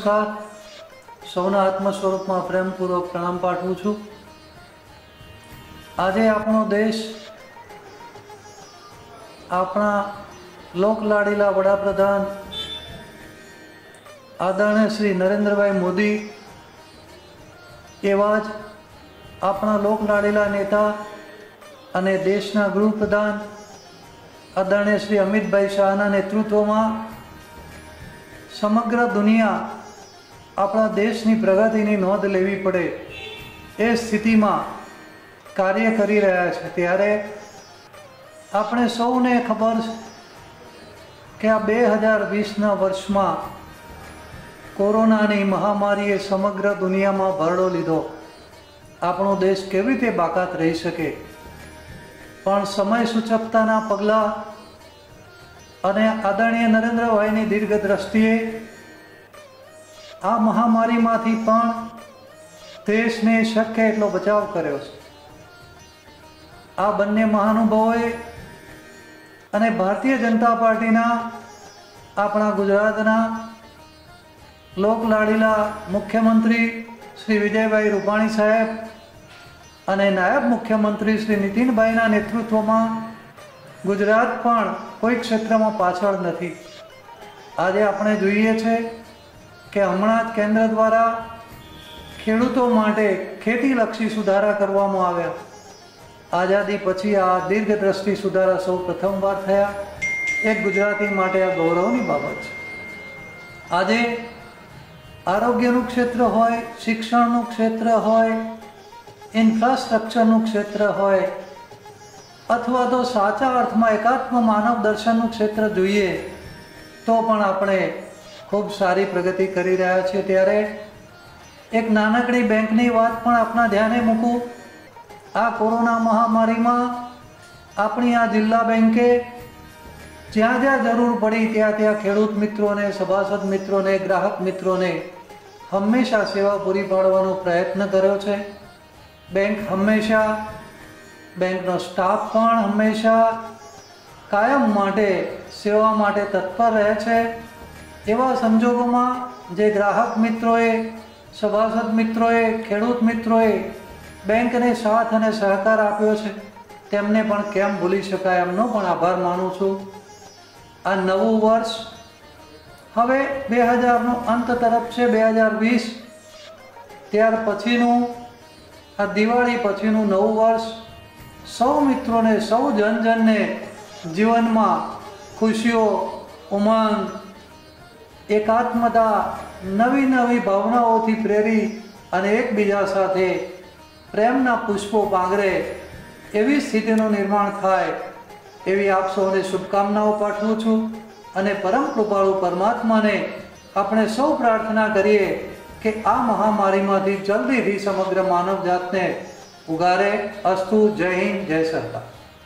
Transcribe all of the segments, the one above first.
नमस्कार। सौना आत्म स्वरूप में प्रेमपूर्वक प्रणाम पाठवुं छुं। आज आपणो देश अपना लोकलाड़ीला वडाप्रधान आदरणीय श्री नरेंद्रभाई मोदी एवा ज अपना लोकलाड़ीला नेता अने देशना गृहप्रधान आदरणीय श्री अमित भाई शाहना नेतृत्व में समग्र दुनिया अपना देशनी प्रगतिनी नोंध लेवी पड़े ए स्थिति में कार्य करी रह्या छे। त्यारे आपणे सौने खबर के आ 2020 ना वर्ष में कोरोनानी महामारीए समग्र दुनिया में भरडो लीधो। आपणो देश केवी रीते बाकात रही सके, पण समय सूचकताना पगला अने आदरणीय नरेंद्रभाईनी दीर्घ दृष्टिए आ महामारीमांथी पण देशने शक्य एटलो बचाव कर्यो छे। आ बंने महानुभावोए अने भारतीय जनता पार्टीना आपणा गुजरातना लोकलाड़ीला मुख्यमंत्री श्री विजयभाई रूपाणी साहेब अने नायब मुख्यमंत्री श्री नितिनभाईना नेतृत्व में गुजरात पण कोई क्षेत्र में पाछळ नथी। आज आपणे जोईए छे के हमणां ज केन्द्र द्वारा खेडूतो माटे खेतीलक्षी सुधारा करवामां आव्या। आजादी पछी आ दीर्घद्रष्टि सुधारा सौ प्रथमवार थया। एक गुजराती माटे आ गौरवनी बाबत छे। आजे आरोग्यनुं क्षेत्र होय, शिक्षणनुं क्षेत्र होय, इन्फ्रास्ट्रक्चरनुं क्षेत्र होय अथवा तो साचा अर्थ में एकात्म मानव दर्शननुं क्षेत्र जोईए तो पण आपणे खूब सारी प्रगति करी रह्या छीए। त्यारे एक नानकड़ी बेंकनी वात पण आपना ध्याने मूकूं। आ कोरोना महामारी में अपनी आ जिल्ला बेंके ज्यां ज्यां जरूर पड़ी त्यां त्यां खेडूत मित्रों ने, सभासद मित्रों ने, ग्राहक मित्रों ने हमेशा सेवा पूरी पाडवानो प्रयत्न कर्यो छे। बैंक हमेशा, बैंकनो स्टाफ पण हमेशा कायम माटे सेवा माटे तत्पर रहे छे। एवा संजोगोमां जे ग्राहक मित्रोए, सभासद मित्रोए, खेडूत मित्रोए बैंकने साथ अने सहकार आप्यो छे तेमने पण केम भूली शकाय एमनो पण आभार मानु छुं। आ नवुं वर्ष हवे 2000 नो अंत तरफ छे, 2020 त्यार पछीनुं आ दिवाળી पछीनुं नवुं वर्ष सौ मित्रों ने, सौ जन ने जीवन में खुशियों, उमंग, एकात्मता, नवी नवी भावनाओं थी प्रेरी अने एकबीजा साथे प्रेमना पुष्पो पांगरे एवी स्थितिनुं निर्माण थाय एवी आप सौने शुभकामनाओं पाठवुं छुं अने परम कृपाळु परमात्मा ने आपणे सौ प्रार्थना करीए कि आ महामारी मांथी जल्दी थी समग्र मानव जात ने उगारे। अस्तु। जय हिंद, जय सरकार।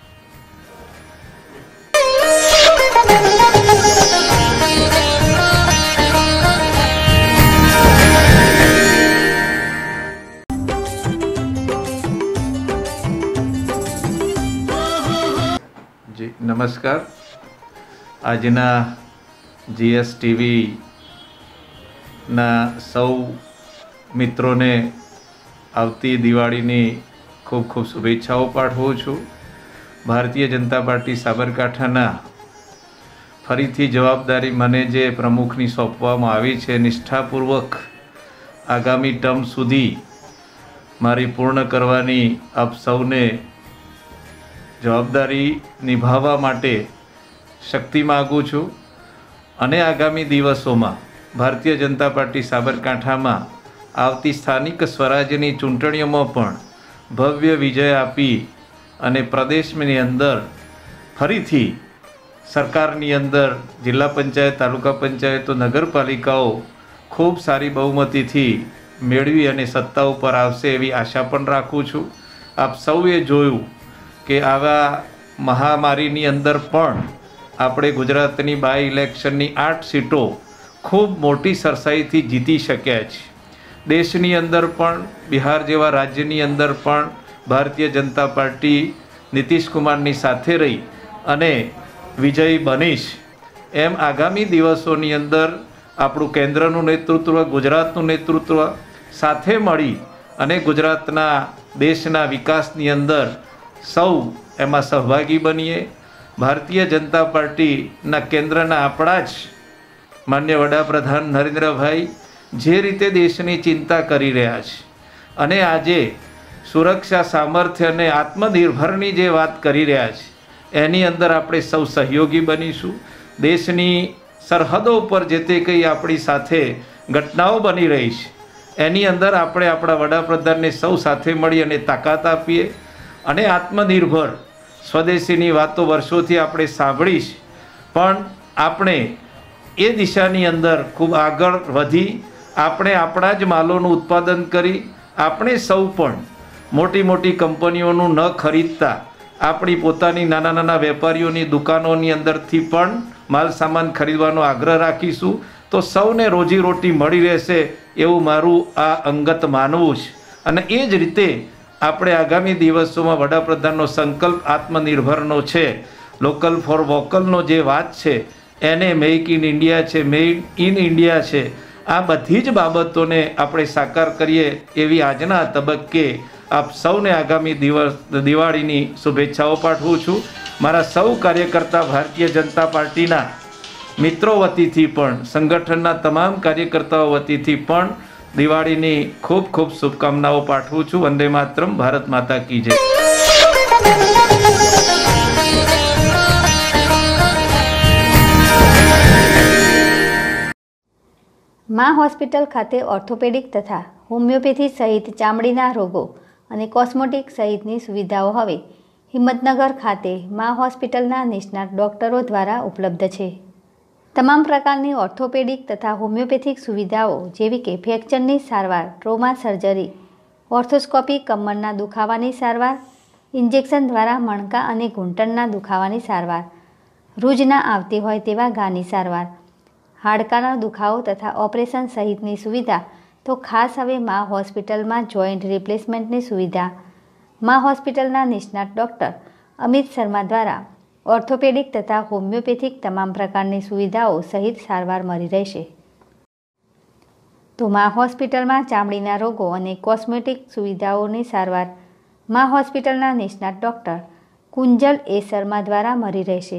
जी नमस्कार। आजना जीएस टीवी ना सौ मित्रों ने आवती दिवाळीनी खूब खूब शुभेच्छाओं पाठवुं छुं। भारतीय जनता पार्टी साबरकांठाना फरीथी जवाबदारी मने जे प्रमुखनी सोंपवामां आवी छे निष्ठापूर्वक आगामी टर्म सुधी मारी पूर्ण करवानी आप सौने जवाबदारी निभाववा माटे शक्ति मागुं छुं अने आगामी दिवसोमां भारतीय जनता पार्टी साबरकांठामां आवती स्थानिक स्वराज्यनी चूंटणीओमां पण भव्य विजय आपी अने प्रदेशनी अंदर फरीथी सरकारनी अंदर जिला पंचायत, तालुका पंचायत, नगरपालिकाओ खूब सारी बहुमतीथी मेळवी अने सत्ता उपर आवशे एवी आशा पण राखुं छुं। आप सौए जोयुं के आवा महामारीनी अंदर पण आपणे गुजरातनी बाय इलेक्शननी 8 सीटों खूब मोटी सरसाईथी जीती शक्या छे। देशनी अंदर पण, बिहार जेवा राज्यनी अंदर पण भारतीय जनता पार्टी નીતિશ કુમારની સાથે રહી અને વિજયી બનીશ એમ આગામી દિવસોની અંદર આપણું કેન્દ્રનું નેતૃત્વ, ગુજરાતનું નેતૃત્વ સાથે મળી અને ગુજરાતના દેશના વિકાસની અંદર સૌ એમાં સહભાગી બનીએ. ભારતીય જનતા પાર્ટીના કેન્દ્રના આપણા જ માન્ય વડાપ્રધાન નરેન્દ્રભાઈ જે રીતે દેશની ચિંતા કરી રહ્યા છે અને આજે સુરક્ષા, સામર્થ્ય અને આત્મનિર્ભરની જે વાત કરી રહ્યા છે એની અંદર આપણે સૌ સહયોગી બનીશું. દેશની સરહદો ઉપર જે તે કંઈ આપણી સાથે ઘટનાઓ બની રહી છે એની અંદર આપણે આપણા વડાપ્રધાનને સૌ સાથે મળી અને તાકાત આપીએ અને આત્મનિર્ભર સ્વદેશીની વાતો વર્ષોથી આપણે સાંભળી છે, પણ આપણે એ દિશાની અંદર ખૂબ આગળ વધી આપણે આપણા જ માલોનું ઉત્પાદન કરી આપણે સૌ પણ મોટી મોટી કંપનીઓનું ન ખરીદતા આપણી પોતાની નાના નાના વેપારીઓની દુકાનોની અંદરથી પણ માલ સામાન ખરીદવાનો આગ્રહ રાખીશું તો સૌને રોજીરોટી મળી રહેશે એવું મારું આ અંગત માનવું છે. અને એ જ રીતે આપણે આગામી દિવસોમાં વડાપ્રધાનનો સંકલ્પ આત્મનિર્ભરનો છે, લોકલ ફોર વોકલનો જે વાત છે એને મેક ઇન ઇન્ડિયા છે, મેડ ઇન ઇન્ડિયા છે, આ બધી જ બાબતોને આપણે સાકાર કરીએ એવી આજના તબક્કે આપ સૌને આગામી દિવાળીની શુભેચ્છાઓ પાઠવું છું. મારા સૌ કાર્યકર્તા ભારતીય જનતા પાર્ટીના મિત્રો વતીથી પણ, સંગઠનના તમામ કાર્યકર્તાઓ વતીથી પણ દિવાળીની ખૂબ ખૂબ શુભકામનાઓ પાઠવું છું. વંદે માતરમ. ભારત માતા કી જય. મા હોસ્પિટલ ખાતે ઓર્થોપેડિક તથા હોમિયોપેથી સહિત ચામડીના રોગો અને કોસ્મેટિક સહિતની સુવિધાઓ હવે હિંમતનગર ખાતે મા હોસ્પિટલના નિષ્ણાત ડોક્ટરો દ્વારા ઉપલબ્ધ છે. તમામ પ્રકારની ઓર્થોપેડિક તથા હોમિયોપેથિક સુવિધાઓ જેવી કે ફ્રેક્ચરની સારવાર, ટ્રોમા સર્જરી, ઓર્થોસ્કોપી, કમરના દુખાવાની સારવાર, ઇન્જેક્શન દ્વારા મણકા અને ઘૂંટણના દુખાવાની સારવાર, રૂજ ના આવતી હોય તેવા ઘાની સારવાર, હાડકાનો દુખાવો તથા ઓપરેશન સહિતની સુવિધા તો ખાસ હવે મા હોસ્પિટલમાં જોઈન્ટ રિપ્લેસમેન્ટની સુવિધા મા હોસ્પિટલના નિષ્ણાત ડૉક્ટર અમિત શર્મા દ્વારા ઓર્થોપેડિક તથા હોમિયોપેથિક તમામ પ્રકારની સુવિધાઓ સહિત સારવાર મળી રહેશે. તો મા હોસ્પિટલમાં ચામડીના રોગો અને કોસ્મેટિક સુવિધાઓની સારવાર મા હોસ્પિટલના નિષ્ણાત ડૉક્ટર કુંજલ એ શર્મા દ્વારા મળી રહેશે,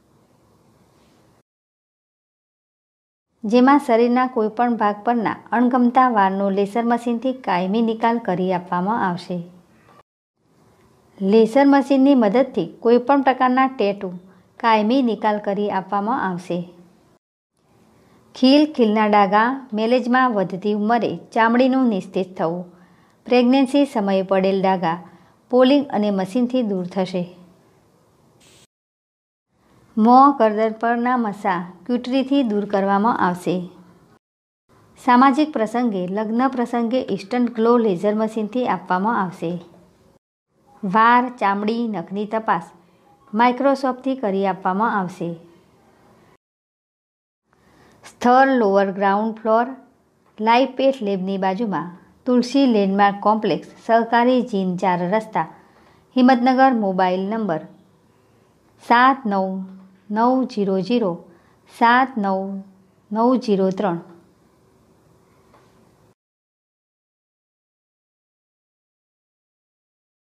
જેમાં શરીરના કોઈપણ ભાગ પરના અણગમતા વાળનો લેસર મશીનથી કાયમી નિકાલ કરી આપવામાં આવશે. લેસર મશીનની મદદથી કોઈપણ પ્રકારના ટેટુ કાયમી નિકાલ કરી આપવામાં આવશે. ખીલના ડાઘા, મેલેજમાં વધતી ઉંમરે ચામડીનું નિસ્તેજ થવું, પ્રેગ્નન્સી સમયે પડેલ ડાઘા પોલિંગ અને મશીનથી દૂર થશે. મોં, ગરદન પરના મસા ક્યુટરીથી દૂર કરવામાં આવશે. સામાજિક પ્રસંગે, લગ્ન પ્રસંગે ઇન્સ્ટન્ટ ગ્લો લેઝર મશીનથી આપવામાં આવશે. વાળ, ચામડી, નખની તપાસ માઇક્રોસ્કોપથી કરી આપવામાં આવશે. સ્થળ લોઅર ગ્રાઉન્ડ ફ્લોર, લાઈવ પેટ લેબની બાજુમાં, તુલસી લેન્ડમાર્ક કોમ્પ્લેક્સ, સહકારી જીન 4 રસ્તા, હિંમતનગર. Mobile number 7990079903.